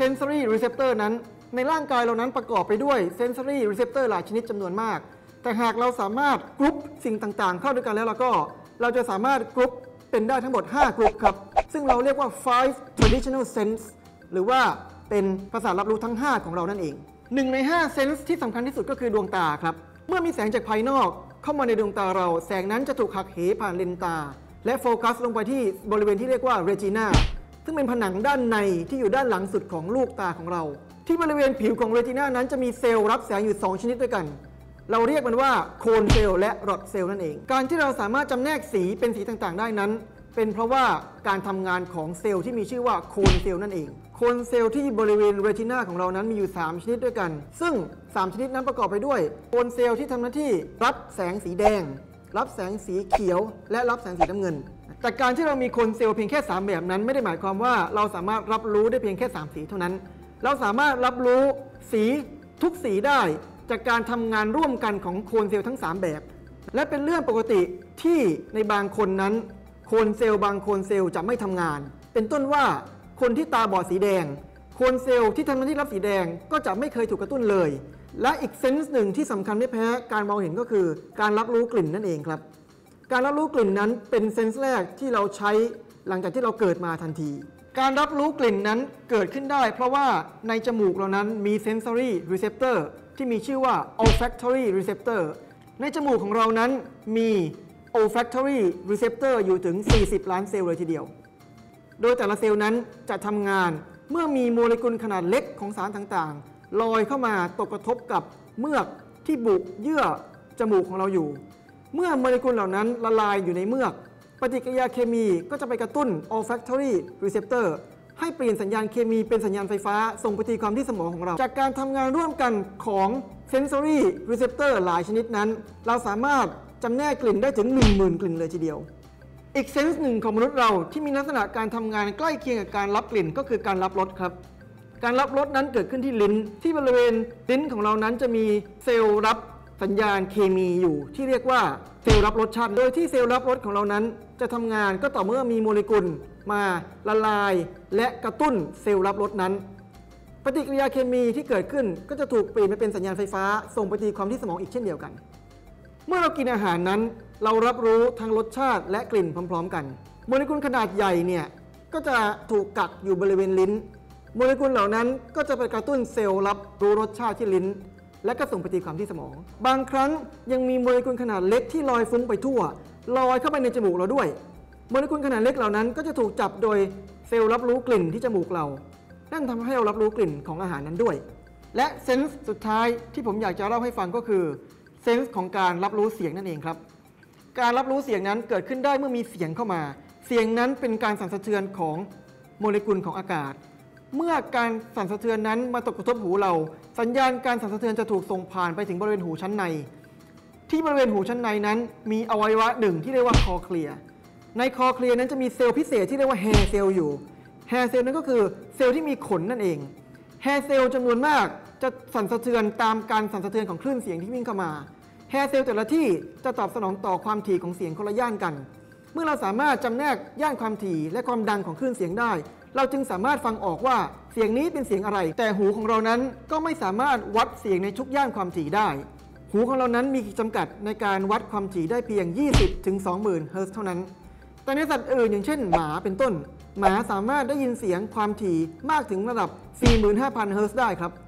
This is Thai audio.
sensory receptor นั้นในร่างกายเรานั้นประกอบไปด้วย sensory receptor หลายชนิดจำนวนมากแต่หากเราสามารถกรุ๊ปสิ่งต่างๆเข้าด้วยกันแล้วก็เราจะสามารถกรุ๊ปเป็นได้ทั้งหมด5กรุ๊ปครับซึ่งเราเรียกว่า five traditional sense หรือว่าเป็นประสาทรับรู้ทั้ง5ของเรานั่นเอง1ใน5 sense ที่สำคัญที่สุดก็คือดวงตาครับเมื่อมีแสงจากภายนอกเข้ามาในดวงตาเราแสงนั้นจะถูกหักเหผ่านเลนส์ตาและโฟกัสลงไปที่บริเวณที่เรียกว่า retina ซึ่งเป็นผนังด้านในที่อยู่ด้านหลังสุดของลูกตาของเราที่บริเวณผิวของ retina นั้นจะมีเซลล์รับแสงอยู่2ชนิดด้วยกันเราเรียกมันว่าโคนเซลล์และรอดเซลล์นั่นเองการที่เราสามารถจำแนกสีเป็นสีต่างๆได้นั้นเป็นเพราะว่าการทำงานของเซลล์ที่มีชื่อว่าโคนเซลล์นั่นเองโคนเซลล์ที่บริเวณเรตินาของเรานั้นมีอยู่3ชนิดด้วยกันซึ่ง3ชนิดนั้นประกอบไปด้วยโคนเซลล์ที่ทำหน้าที่รับแสงสีแดงรับแสงสีเขียวและรับแสงสีน้ำเงินแต่การที่เรามีโคนเซลล์เพียงแค่3แบบนั้นไม่ได้หมายความว่าเราสามารถรับรู้ได้เพียงแค่3สีเท่านั้นเราสามารถรับรู้สีทุกสีได้จากการทำงานร่วมกันของโคนเซลล์ทั้ง3แบบและเป็นเรื่องปกติที่ในบางคนนั้นโคนเซลล์บางโคนเซลล์จะไม่ทำงานเป็นต้นว่าคนที่ตาบอดสีแดงโคนเซลล์ที่ทำหน้าที่รับสีแดงก็จะไม่เคยถูกกระตุ้นเลยและอีกเซนส์หนึ่งที่สำคัญไม่แพ้การมองเห็นก็คือการรับรู้กลิ่นนั่นเองครับการรับรู้กลิ่นนั้นเป็นเซนส์แรกที่เราใช้หลังจากที่เราเกิดมาทันทีการรับรู้กลิ่นนั้นเกิดขึ้นได้เพราะว่าในจมูกเรานั้นมี sensory receptor ที่มีชื่อว่า olfactory receptor ในจมูกของเรานั้นมี olfactory receptor อยู่ถึง40ล้านเซลล์เลยทีเดียวโดยแต่ละเซลล์นั้นจะทำงานเมื่อมีโมเลกุลขนาดเล็กของสารต่างๆลอยเข้ามาตกกระทบกับเมือกที่บุเยื่อจมูกของเราอยู่เมื่อโมเลกุลเหล่านั้นละลายอยู่ในเมือกปฏิกิริยาเคมีก็จะไปกระตุ้น olfactory receptor ให้เปลี่ยนสัญญาณเคมีเป็นสัญญาณไฟฟ้าส่งไปตีความที่สมองของเราจากการทำงานร่วมกันของ sensory receptor หลายชนิดนั้นเราสามารถจำแนกกลิ่นได้ถึง 10,000 กลิ่นเลยทีเดียวอีกเซนส์หนึ่งของมนุษย์เราที่มีลักษณะการทำงานใกล้เคียงกับการรับกลิ่นก็คือการรับรสครับการรับรสนั้นเกิดขึ้นที่ลิ้นที่บริเวณลิ้นของเรานั้นจะมีเซลล์รับสัญญาณเคมีอยู่ที่เรียกว่าเซลล์รับรสชาติโดยที่เซลล์รับรสของเรานั้นจะทำงานก็ต่อเมื่อมีโมเลกุลมาละลายและกระตุ้นเซลล์รับรสนั้นปฏิกิริยาเคมีที่เกิดขึ้นก็จะถูกเปลี่ยนไปเป็นสัญญาณไฟฟ้าส่งไปตีความที่สมองอีกเช่นเดียวกันเมื่อเรากินอาหารนั้นเรารับรู้ทั้งรสชาติและกลิ่นพร้อมๆกันโมเลกุลขนาดใหญ่เนี่ยก็จะถูกกักอยู่บริเวณลิ้นโมเลกุลเหล่านั้นก็จะไปกระตุ้นเซลล์รับรู้รสชาติที่ลิ้นและก็ส่งไปตีความที่สมองบางครั้งยังมีโมเลกุลขนาดเล็กที่ลอยฟุ้งไปทั่วลอยเข้าไปในจมูกเราด้วยโมเลกุลขนาดเล็กเหล่านั้นก็จะถูกจับโดยเซลล์รับรู้กลิ่นที่จมูกเรานั่นทำให้เรารับรู้กลิ่นของอาหารนั้นด้วยและเซนส์สุดท้ายที่ผมอยากจะเล่าให้ฟังก็คือเซนส์ของการรับรู้เสียงนั่นเองครับการรับรู้เสียงนั้นเกิดขึ้นได้เมื่อมีเสียงเข้ามาเสียงนั้นเป็นการสั่นสะเทือนของโมเลกุลของอากาศเมื่อการสั่นสะเทือนนั้นมาตกกระทบหูเราสัญญาณการสั่นสะเทือนจะถูกส่งผ่านไปถึงบริเวณหูชั้นในที่บริเวณหูชั้นในนั้นมีอวัยวะหนึ่งที่เรียกว่าคอเคลียร์ในคอเคลียร์นั้นจะมีเซลล์พิเศษที่เรียกว่าแฮร์เซลล์อยู่แฮร์เซลล์นั้นก็คือเซลล์ที่มีขนนั่นเองแฮร์เซลล์จำนวนมากจะสั่นสะเทือนตามการสั่นสะเทือนของคลื่นเสียงที่วิ่งเข้ามาแฮร์เซลล์แต่ละที่จะตอบสนองต่อความถี่ของเสียงคนละย่านกันเมื่อเราสามารถจำแนกย่านความถี่และความดังของคลื่นเสียงได้เราจึงสามารถฟังออกว่าเสียงนี้เป็นเสียงอะไรแต่หูของเรานั้นก็ไม่สามารถวัดเสียงในทุกย่านความถี่ได้หูของเรานั้นมีขีดจำกัดในการวัดความถี่ได้เพียง 20-20,000 เฮิรตซ์เท่านั้นแต่ในสัตว์อื่นอย่างเช่นหมาเป็นต้นหมาสามารถได้ยินเสียงความถี่มากถึงระดับ 45,000 เฮิรตซ์ได้ครับ